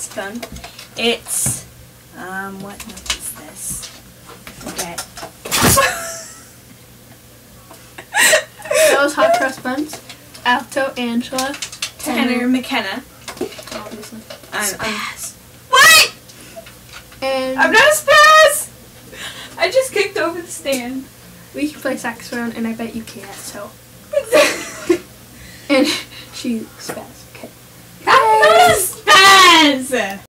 saxophone. It's what note is this? Forget. That was Hot Cross Buns, Alto, Angela, Tenor, McKenna. obviously. Spaz. What? And I'm not a spaz! I just kicked over the stand. we can play saxophone, and I bet you can't, so. And she spaz. Okay. I'm not a spaz!